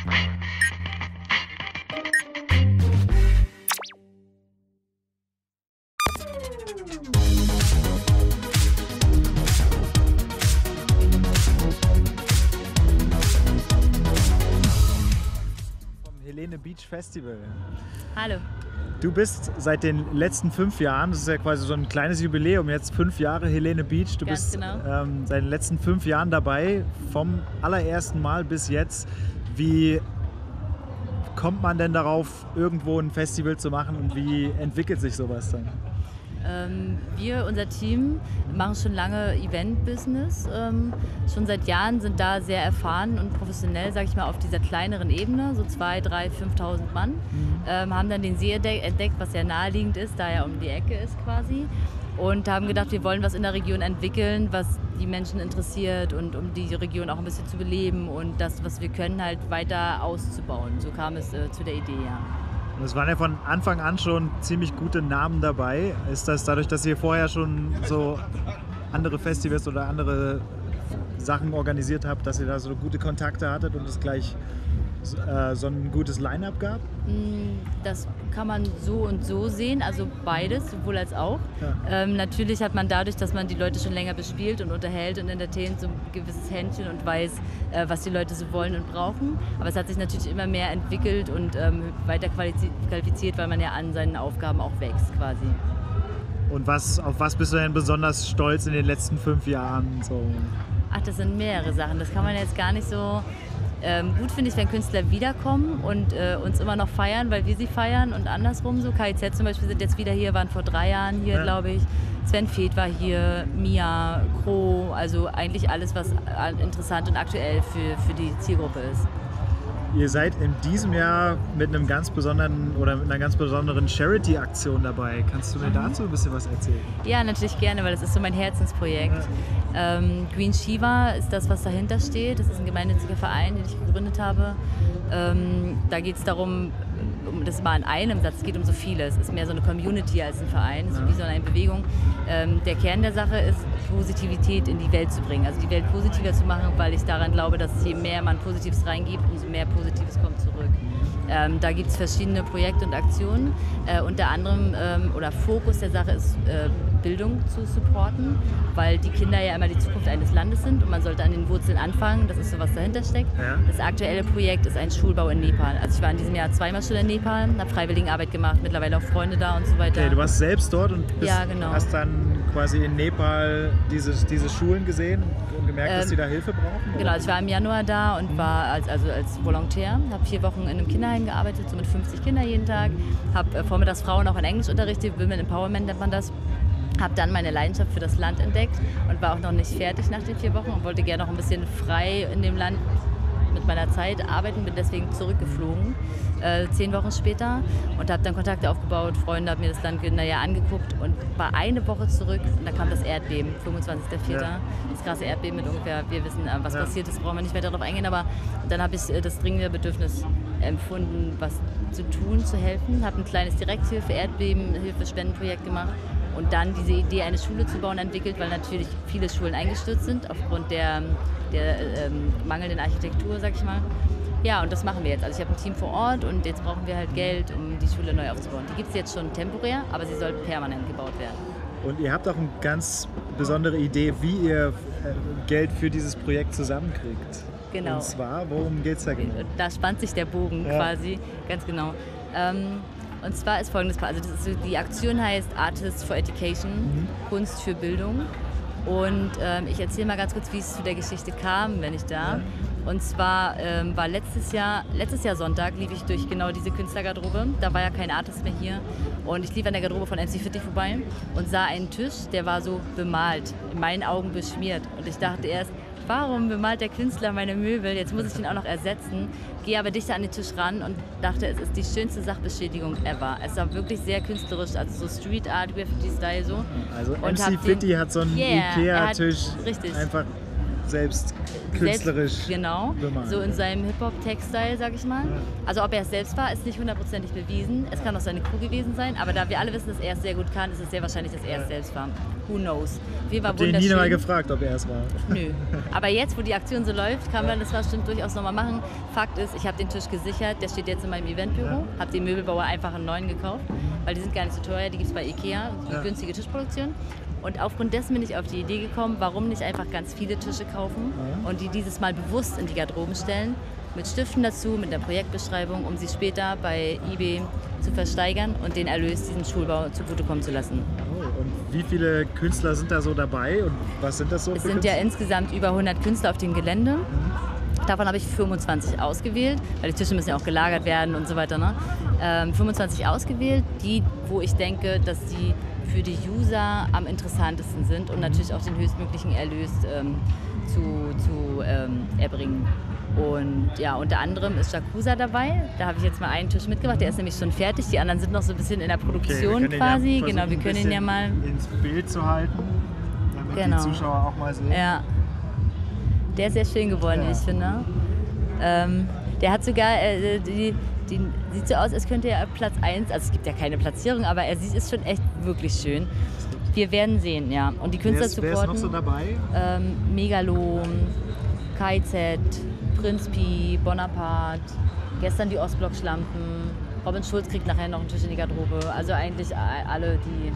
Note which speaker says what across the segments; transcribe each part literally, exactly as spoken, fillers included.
Speaker 1: Helene Beach Festival.
Speaker 2: Hallo.
Speaker 1: Du bist seit den letzten fünf Jahren, das ist ja quasi so ein kleines Jubiläum, jetzt fünf Jahre Helene Beach. Du
Speaker 2: Ganz
Speaker 1: bist
Speaker 2: genau.
Speaker 1: ähm, seit den letzten fünf Jahren dabei, vom allerersten Mal bis jetzt. Wie kommt man denn darauf, irgendwo ein Festival zu machen und wie entwickelt sich sowas dann?
Speaker 2: Ähm, wir, unser Team, machen schon lange Event-Business. Ähm, schon seit Jahren sind da sehr erfahren und professionell, sage ich mal, auf dieser kleineren Ebene, so zweitausend, dreitausend, fünftausend Mann. Mhm. Ähm, haben dann den See entdeckt, was sehr naheliegend ist, da er um die Ecke ist quasi. Und haben gedacht, wir wollen was in der Region entwickeln, was die Menschen interessiert und um die Region auch ein bisschen zu beleben und das, was wir können, halt weiter auszubauen. So kam es äh, zu der Idee, ja.
Speaker 1: Und es waren ja von Anfang an schon ziemlich gute Namen dabei. Ist das dadurch, dass ihr vorher schon so andere Festivals oder andere Sachen organisiert habt, dass ihr da so gute Kontakte hattet und es gleich äh, so ein gutes Line-Up gab?
Speaker 2: Das kann man so und so sehen, also beides, sowohl als auch.
Speaker 1: Ja.
Speaker 2: Ähm, natürlich hat man dadurch, dass man die Leute schon länger bespielt und unterhält und entertaint, so ein gewisses Händchen und weiß, äh, was die Leute so wollen und brauchen. Aber es hat sich natürlich immer mehr entwickelt und ähm, weiter qualifiziert, weil man ja an seinen Aufgaben auch wächst quasi.
Speaker 1: Und was, auf was bist du denn besonders stolz in den letzten fünf Jahren? So?
Speaker 2: Ach, das sind mehrere Sachen. Das kann man jetzt gar nicht so... Ähm, gut finde ich, wenn Künstler wiederkommen und äh, uns immer noch feiern, weil wir sie feiern und andersrum so. K I Z zum Beispiel sind jetzt wieder hier, waren vor drei Jahren hier, ja. glaube ich. Sven Feth war hier, Mia, Crow, also eigentlich alles, was interessant und aktuell für, für die Zielgruppe ist.
Speaker 1: Ihr seid in diesem Jahr mit einem ganz besonderen oder mit einer ganz besonderen Charity-Aktion dabei. Kannst du mir dazu ein bisschen was erzählen?
Speaker 2: Ja, natürlich gerne, weil das ist so mein Herzensprojekt. Ja. Ähm, Green Shiva ist das, was dahinter steht. Das ist ein gemeinnütziger Verein, den ich gegründet habe. Ähm, da geht es darum, um das mal in einem Satz, es geht um so vieles. Es ist mehr so eine Community als ein Verein, so wie so eine Bewegung. Ähm, der Kern der Sache ist, Positivität in die Welt zu bringen, also die Welt positiver zu machen, weil ich daran glaube, dass je mehr man Positives reingibt, umso mehr Positives kommt zurück. Ähm, da gibt es verschiedene Projekte und Aktionen. Äh, unter anderem, ähm, oder Fokus der Sache ist, äh, Bildung zu supporten, weil die Kinder ja immer die Zukunft eines Landes sind und man sollte an den Wurzeln anfangen, das ist so, was dahinter steckt. Ja. Das aktuelle Projekt ist ein Schulbau in Nepal. Also ich war in diesem Jahr zweimal schon in Nepal, habe Freiwilligenarbeit gemacht, mittlerweile auch Freunde da und so weiter.
Speaker 1: Okay, du warst selbst dort und bist,
Speaker 2: ja, genau.
Speaker 1: hast dann quasi in Nepal diese, diese Schulen gesehen und gemerkt, ähm, dass sie da Hilfe brauchen? Oder?
Speaker 2: Genau, also ich war im Januar da und war als, also als Volontär, habe vier Wochen in einem Kinderheim gearbeitet, so mit fünfzig Kindern jeden Tag, habe äh, vormittags Frauen auch in Englisch unterrichtet, Women Empowerment nennt man das. Habe dann meine Leidenschaft für das Land entdeckt und war auch noch nicht fertig nach den vier Wochen und wollte gerne noch ein bisschen frei in dem Land mit meiner Zeit arbeiten, bin deswegen zurückgeflogen, äh, zehn Wochen später und habe dann Kontakte aufgebaut, Freunde, habe mir das Land naja, angeguckt und war eine Woche zurück und da kam das Erdbeben, fünfundzwanzigster vierter Ja. Das krasse Erdbeben mit ungefähr, wir wissen, äh, was ja. passiert ist, brauchen wir nicht weiter darauf eingehen, aber dann habe ich äh, das dringende Bedürfnis empfunden, was zu tun, zu helfen, habe ein kleines Direkthilfe, Erdbebenhilfe, Spendenprojekt gemacht. Und dann diese Idee, eine Schule zu bauen, entwickelt, weil natürlich viele Schulen eingestürzt sind aufgrund der, der ähm, mangelnden Architektur, sag ich mal. Ja, und das machen wir jetzt. Also ich habe ein Team vor Ort und jetzt brauchen wir halt Geld, um die Schule neu aufzubauen. Die gibt es jetzt schon temporär, aber sie soll permanent gebaut werden.
Speaker 1: Und ihr habt auch eine ganz besondere Idee, wie ihr Geld für dieses Projekt zusammenkriegt.
Speaker 2: Genau.
Speaker 1: Und zwar, worum geht es da genau?
Speaker 2: Da spannt sich der Bogen ja. quasi, ganz genau. Ähm, Und zwar ist folgendes, also das ist so, die Aktion heißt Artists for Education, mhm. Kunst für Bildung. Und ähm, ich erzähle mal ganz kurz, wie es zu der Geschichte kam, wenn ich darf. Ja. Und zwar ähm, war letztes Jahr, letztes Jahr Sonntag lief ich durch genau diese Künstlergarderobe. Da war ja kein Artist mehr hier. Und ich lief an der Garderobe von M C Fitti vorbei und sah einen Tisch, der war so bemalt, in meinen Augen beschmiert. Und ich dachte erst, warum bemalt der Künstler meine Möbel? Jetzt muss ich ihn auch noch ersetzen. Gehe aber dichter an den Tisch ran und dachte, es ist die schönste Sachbeschädigung ever. Es war wirklich sehr künstlerisch, also so Street Art, Graffiti-Style so.
Speaker 1: Also M C Fitti hat so einen yeah, Ikea-Tisch einfach selbst künstlerisch
Speaker 2: selbst, genau,
Speaker 1: bemalen.
Speaker 2: so in seinem Hip-Hop-Tech-Style, sag ich mal.
Speaker 1: Ja.
Speaker 2: Also ob er es selbst war, ist nicht hundertprozentig bewiesen. Es kann auch seine Crew gewesen sein, aber da wir alle wissen, dass er es sehr gut kann, ist es sehr wahrscheinlich, dass er es selbst war. Who knows? Wir war
Speaker 1: Habt ihr ihn
Speaker 2: wunderschön.
Speaker 1: nie mal gefragt, ob er es war?
Speaker 2: Nö. Aber jetzt, wo die Aktion so läuft, kann man das bestimmt durchaus nochmal machen. Fakt ist, ich habe den Tisch gesichert, der steht jetzt in meinem Eventbüro.
Speaker 1: Ja.
Speaker 2: Habe den Möbelbauer einfach einen neuen gekauft, weil die sind gar nicht so teuer, die gibt es bei Ikea, die
Speaker 1: Ja.
Speaker 2: günstige Tischproduktion. Und aufgrund dessen bin ich auf die Idee gekommen, warum nicht einfach ganz viele Tische kaufen
Speaker 1: Ja.
Speaker 2: und die dieses Mal bewusst in die Garderoben stellen, mit Stiften dazu, mit der Projektbeschreibung, um sie später bei eBay zu versteigern und den Erlös diesem Schulbau zugutekommen zu lassen.
Speaker 1: Oh, und wie viele Künstler sind da so dabei und was sind das so
Speaker 2: Es
Speaker 1: für
Speaker 2: sind ja
Speaker 1: Künstler?
Speaker 2: insgesamt über hundert Künstler auf dem Gelände. Davon habe ich fünfundzwanzig ausgewählt, weil die Tische müssen ja auch gelagert werden und so weiter. Ne? Ähm, fünfundzwanzig ausgewählt, die, wo ich denke, dass die für die User am interessantesten sind und natürlich auch den höchstmöglichen Erlös ähm, zu, zu ähm, erbringen. Und ja, unter anderem ist Jakuza dabei. Da habe ich jetzt mal einen Tisch mitgebracht, der ist nämlich schon fertig. Die anderen sind noch so ein bisschen in der
Speaker 1: Okay,
Speaker 2: Produktion
Speaker 1: wir können ihn
Speaker 2: quasi.
Speaker 1: ja
Speaker 2: Genau, wir
Speaker 1: versuchen,
Speaker 2: können
Speaker 1: ein
Speaker 2: ihn ja mal.
Speaker 1: bisschen ins Bild zu halten, damit
Speaker 2: Genau.
Speaker 1: die Zuschauer auch mal sehen.
Speaker 2: Ja. Der ist sehr schön geworden,
Speaker 1: Ja.
Speaker 2: ich finde. Ähm, der hat sogar, äh, die, die sieht so aus, als könnte er Platz eins, also es gibt ja keine Platzierung, aber er sieht, ist schon echt wirklich schön. Wir werden sehen, ja. Und die
Speaker 1: Wer
Speaker 2: Künstler
Speaker 1: ist, wer ist noch
Speaker 2: supporten.
Speaker 1: so dabei?
Speaker 2: Ähm, Megalo, K Z, Prinz Pi, Bonaparte, gestern die Ostblock-Schlampen, Robin Schulz kriegt nachher noch einen Tisch in die Garderobe. Also eigentlich a- alle, die,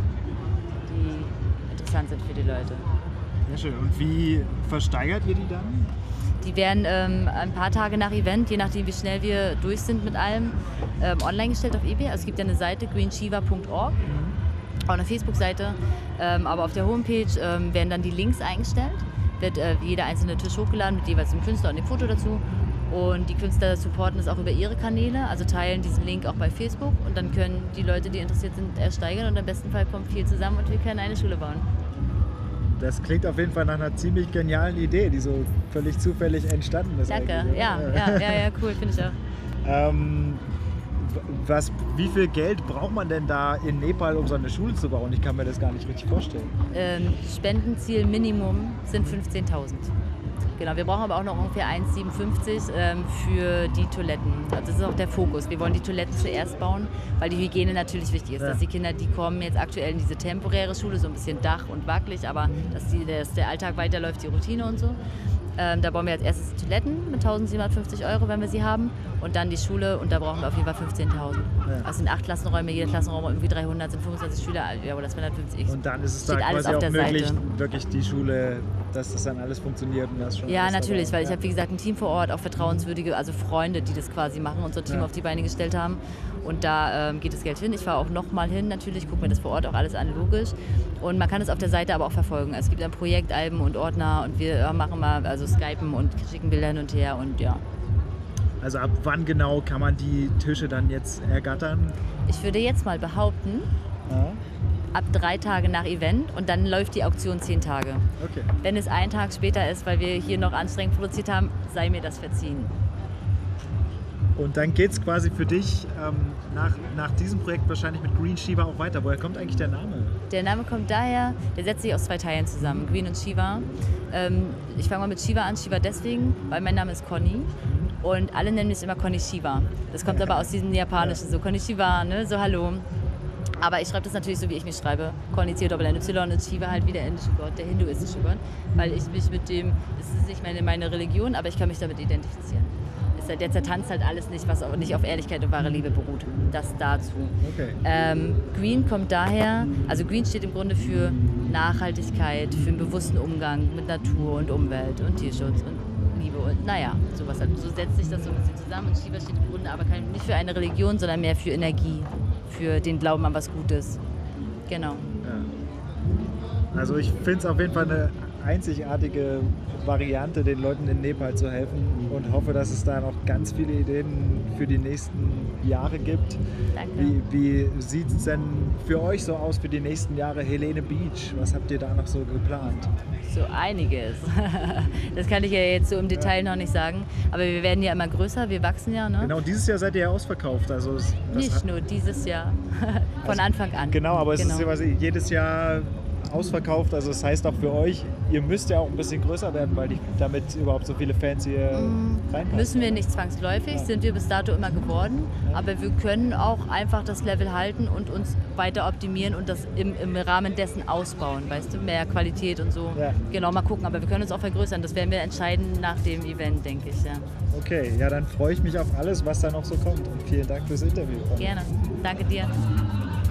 Speaker 2: die interessant sind für die Leute.
Speaker 1: Sehr schön. Und wie versteigert ihr die dann?
Speaker 2: Die werden ähm, ein paar Tage nach Event, je nachdem wie schnell wir durch sind mit allem, ähm, online gestellt auf eBay. Also es gibt ja eine Seite green shiva punkt org, auch eine Facebook-Seite, ähm, aber auf der Homepage ähm, werden dann die Links eingestellt, wird äh, jeder einzelne Tisch hochgeladen mit jeweils dem Künstler und dem Foto dazu. Und die Künstler supporten es auch über ihre Kanäle, also teilen diesen Link auch bei Facebook und dann können die Leute, die interessiert sind, ersteigern und im besten Fall kommt viel zusammen und wir können eine Schule bauen.
Speaker 1: Das klingt auf jeden Fall nach einer ziemlich genialen Idee, die so völlig zufällig entstanden ist.
Speaker 2: Danke,
Speaker 1: eigentlich,
Speaker 2: ja,
Speaker 1: oder?
Speaker 2: ja, ja, ja, cool, finde ich auch.
Speaker 1: Ähm, was, wie viel Geld braucht man denn da in Nepal, um so eine Schule zu bauen? Ich kann mir das gar nicht richtig vorstellen.
Speaker 2: Ähm, Spendenziel Minimum sind fünfzehntausend. Genau, wir brauchen aber auch noch ungefähr eins Komma siebenundfünfzig ähm, für die Toiletten. Also das ist auch der Fokus. Wir wollen die Toiletten zuerst bauen, weil die Hygiene natürlich wichtig ist.
Speaker 1: Ja.
Speaker 2: Dass die Kinder, die kommen jetzt aktuell in diese temporäre Schule, so ein bisschen Dach und wackelig, aber dass, die, dass der Alltag weiterläuft, die Routine und so. Ähm, da bauen wir als erstes Toiletten mit tausendsiebenhundertfünfzig Euro, wenn wir sie haben. Und dann die Schule und da brauchen wir auf jeden Fall fünfzehntausend.
Speaker 1: Ja.
Speaker 2: Das sind acht Klassenräume, jeder Klassenraum irgendwie dreihundert, sind fünfundzwanzig Schüler, ja, oder das zweihundertfünfzig.
Speaker 1: Und dann ist es da
Speaker 2: Steht alles
Speaker 1: quasi
Speaker 2: auf
Speaker 1: auch
Speaker 2: der
Speaker 1: möglich,
Speaker 2: Seite.
Speaker 1: wirklich die Schule, dass das dann alles funktioniert und das schon
Speaker 2: Ja,
Speaker 1: alles
Speaker 2: natürlich,
Speaker 1: dabei.
Speaker 2: weil ich
Speaker 1: Ja.
Speaker 2: habe, wie gesagt, ein Team vor Ort, auch vertrauenswürdige, also Freunde, die das quasi machen, unser Team
Speaker 1: Ja.
Speaker 2: auf die Beine gestellt haben. Und da ähm, geht das Geld hin. Ich fahre auch nochmal hin, natürlich, gucke mir das vor Ort auch alles an, logisch. Und man kann es auf der Seite aber auch verfolgen. Es gibt ein Projekt, Alben und Ordner und wir äh, machen mal, also skypen und schicken Bilder hin und her und ja.
Speaker 1: Also ab wann genau kann man die Tische dann jetzt ergattern?
Speaker 2: Ich würde jetzt mal behaupten,
Speaker 1: Ja.
Speaker 2: ab drei Tage nach Event und dann läuft die Auktion zehn Tage.
Speaker 1: Okay.
Speaker 2: Wenn es einen Tag später ist, weil wir hier noch anstrengend produziert haben, sei mir das verziehen.
Speaker 1: Und dann geht es quasi für dich ähm, nach, nach diesem Projekt wahrscheinlich mit Green Shiva auch weiter. Woher kommt eigentlich der Name?
Speaker 2: Der Name kommt daher, der setzt sich aus zwei Teilen zusammen, Green und Shiva. Ähm, ich fange mal mit Shiva an, Shiva deswegen, weil mein Name ist Conny und alle nennen mich immer Conny Shiva. Das kommt aber aus diesem Japanischen, so Conny Shiva, ne? So hallo. Aber ich schreibe das natürlich so, wie ich mich schreibe. Conny C N Y und Shiva halt wie der indische Gott, der hinduistische Gott. Weil ich mich mit dem, es ist nicht meine, meine Religion, aber ich kann mich damit identifizieren. Ist, der zertanzt halt alles nicht, was auch nicht auf Ehrlichkeit und wahre Liebe beruht. Das dazu.
Speaker 1: Okay.
Speaker 2: Ähm, Green kommt daher, also Green steht im Grunde für Nachhaltigkeit, für einen bewussten Umgang mit Natur und Umwelt und Tierschutz und Liebe und naja, sowas halt. So setzt sich das so ein bisschen zusammen und Shiva steht im Grunde aber kein, nicht für eine Religion, sondern mehr für Energie, für den Glauben an was Gutes. Genau.
Speaker 1: Ja. Also ich finde es auf jeden Fall eine einzigartige Variante, den Leuten in Nepal zu helfen und hoffe, dass es da noch ganz viele Ideen für die nächsten Jahre gibt.
Speaker 2: Danke.
Speaker 1: Wie, wie sieht es denn für euch so aus für die nächsten Jahre Helene Beach? Was habt ihr da noch so geplant?
Speaker 2: So einiges. Das kann ich ja jetzt so im Detail noch nicht sagen. Aber wir werden ja immer größer, wir wachsen ja. Ne?
Speaker 1: Genau, dieses Jahr seid ihr ja ausverkauft. Also es- das
Speaker 2: Nicht
Speaker 1: hat-
Speaker 2: nur dieses Jahr, von
Speaker 1: Also,
Speaker 2: Anfang an.
Speaker 1: Genau, aber es
Speaker 2: Genau.
Speaker 1: ist quasi jedes Jahr ausverkauft. Also das heißt auch für euch, ihr müsst ja auch ein bisschen größer werden, weil die, damit überhaupt so viele Fans hier mm, reinpassen.
Speaker 2: Müssen wir nicht zwangsläufig, ja. Sind wir bis dato immer geworden. Ja. Aber wir können auch einfach das Level halten und uns weiter optimieren und das im, im Rahmen dessen ausbauen. Weißt du, mehr Qualität und so. Ja. Genau, mal gucken. Aber wir können uns auch vergrößern. Das werden wir entscheiden nach dem Event, denke ich. Ja.
Speaker 1: Okay, ja, dann freue ich mich auf alles, was da noch so kommt. Und vielen Dank fürs Interview.
Speaker 2: Gerne. Danke dir.